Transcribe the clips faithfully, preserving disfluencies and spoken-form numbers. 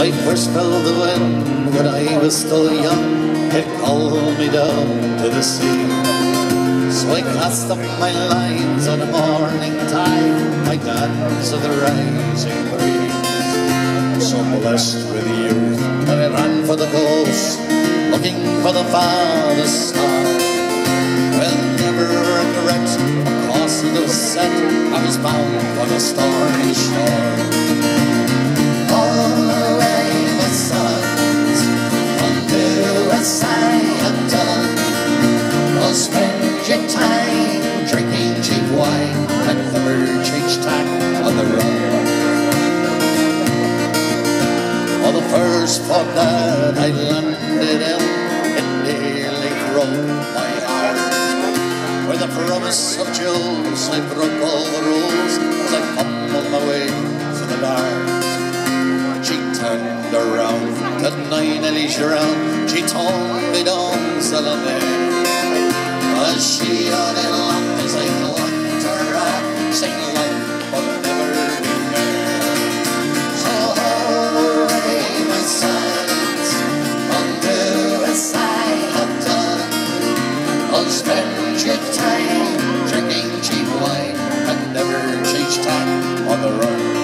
I first felt the wind when I was still young. It called me down to the sea. So I cast up my lines on a morning tide. I danced to the rising breeze. So blessed with youth, and I ran for the coast, looking for the farthest star. Well, never regret, across the set, I was bound for the stormy shore. All the way, my sons, undo as I have done. Oh, spend your time drinking cheap wine and never change tack on the run. Oh, the first port that I landed in, it nearly broke my heart. With the promise of jewels, I broke all the rules as I fumbled my way to the dark. She turned around, that night nearly drowned. She told me don't sell a man. As she only laughed as I looked her up, saying life will never be fair. So hold away, my sons, undo as I have done. I'll spend your time drinking cheap wine and never change tack on the run.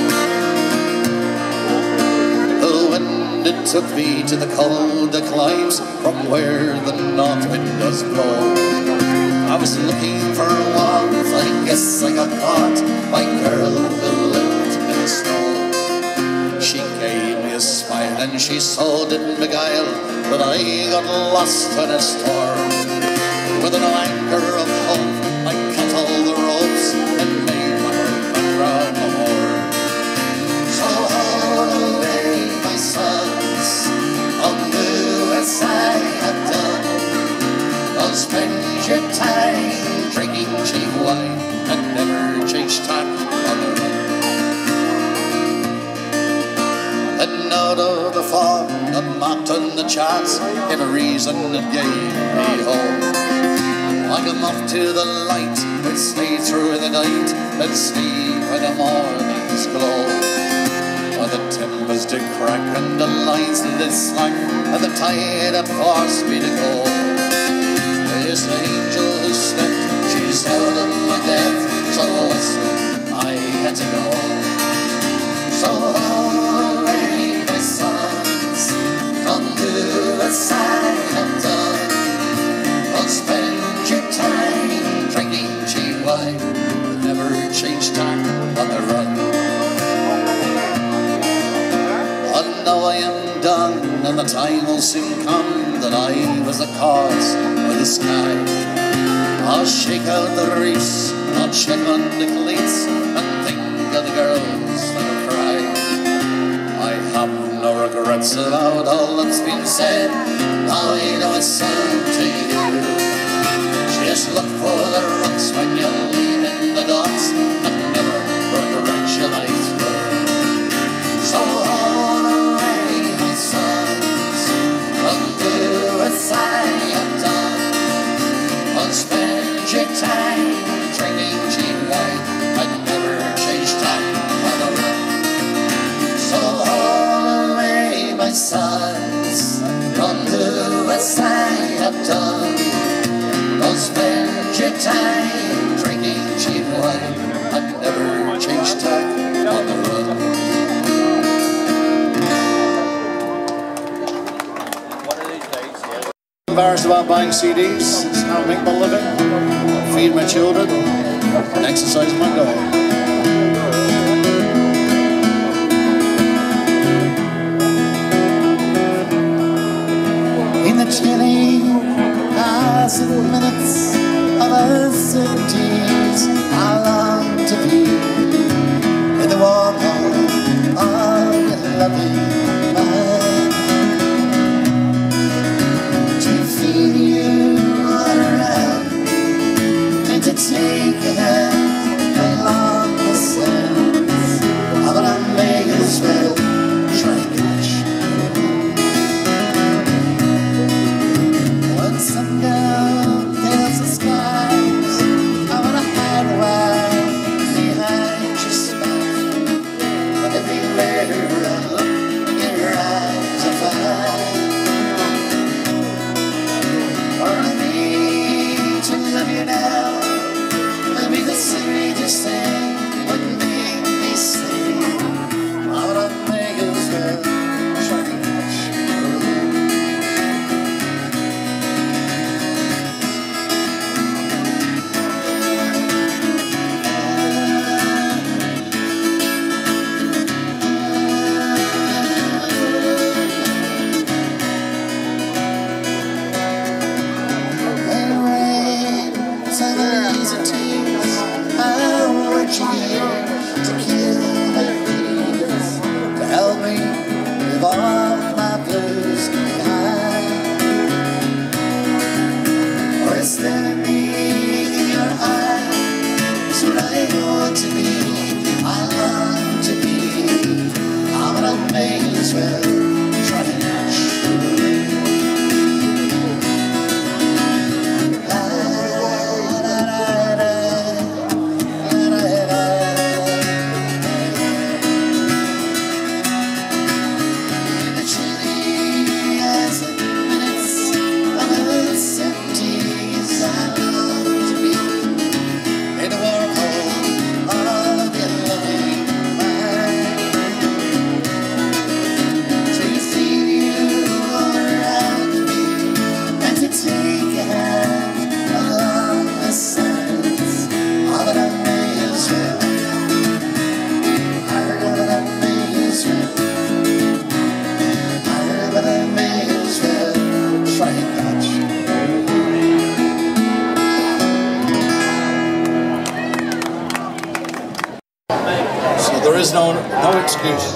It took me to the cold that climbs from where the north wind does blow. I was looking for warmth, I guess I got caught by a girl who lived in the snow. She gave me a smile and she so didn't beguile, but I got lost in a storm. With an anchor of hope, I cut all the ropes and made my way back round the horn. So hold away, my sons, undo as I have done. I'll spend your time drinking cheap wine and never change tack on the run. And out of the fog, a marked on the charts, every reason that gave me hope. I come off to the light, and stay through the night, and sleep when the mornings glow. While the timbers did crack and the lines did slack, and the tide had forced me to go. This angel who slept, she's out of my death, so listen, I had to go. So hold away, my sons, undo as I have done. I'll spend your time drinking cheap wine, but never change tack on the run. And now I am done, and the time will soon come that I was the cause of the sky. I'll shake out the reefs, I'll check on the cleats, and think of the girls that'll cry. I have no regrets about all that's been said, now I know it's time to you. Just look for the rocks when you're leaving the docks, and never regret your life through. So hold away, my sons, undo as I have done. I'll spend your time drinking cheap wine and never change tack on the run. So hold away, my sons, undo as I have done. I'll spend your time drinking cheap wine and never change tack on the run. I'm embarrassed about buying C Ds. It's how I make my living, feed my children, and exercise my dog. In the chilly passing minutes of uncertainties, I long to be in the warm home of your loving mind, to feel you all around me, and to take a hand along There's no, no excuse.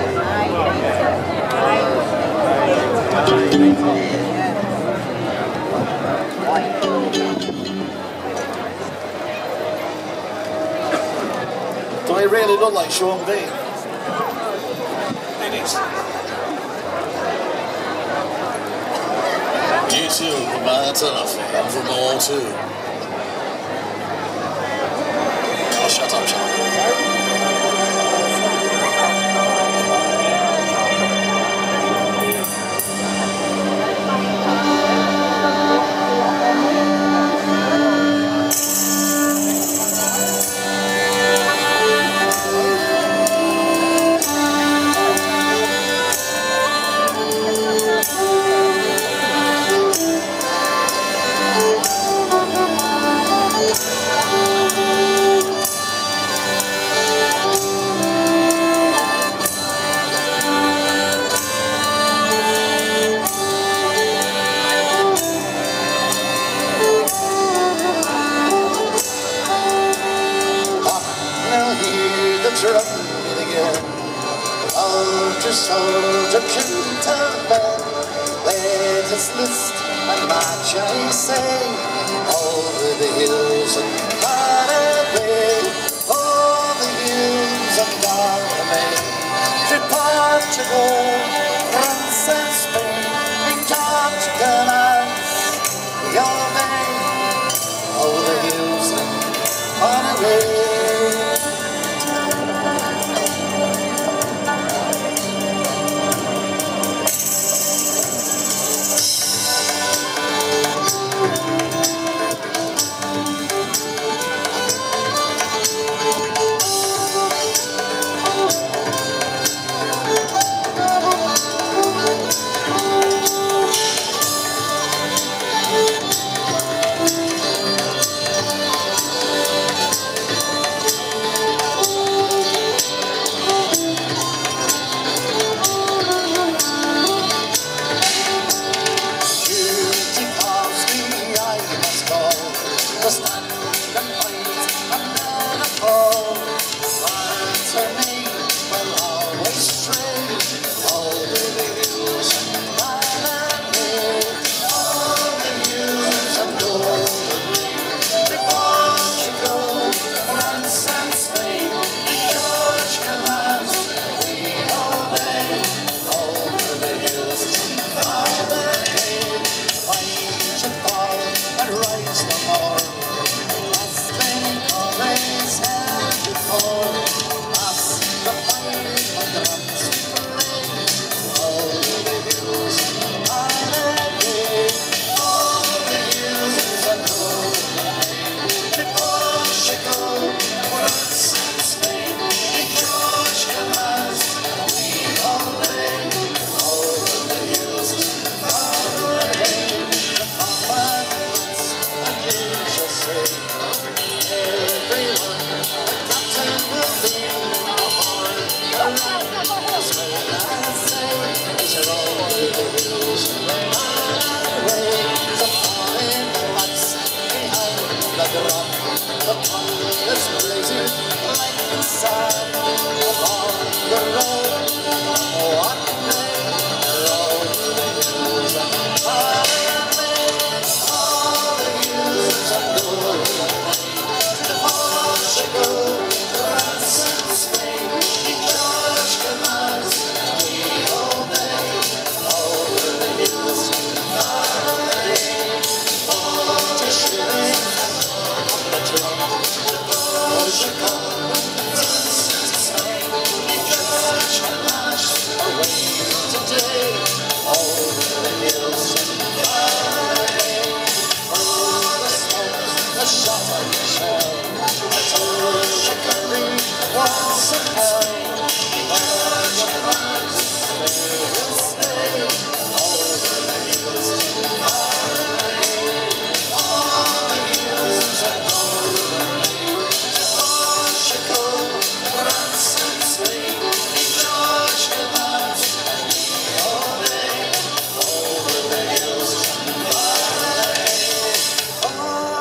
Do I really look like Sean Bean? It is. You too, man, enough. I'm from all too. Oh, shut up, Sean. Soldier, gentlemen, let us list and march, I say, over the hills and far away, over the hills and far away, to Portugal, France and Spain, in Portugal lands, your name, over the hills and far away.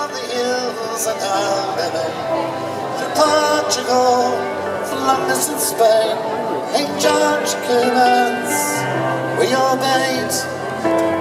Portugal, for London and Spain. King George commands, we obeyed.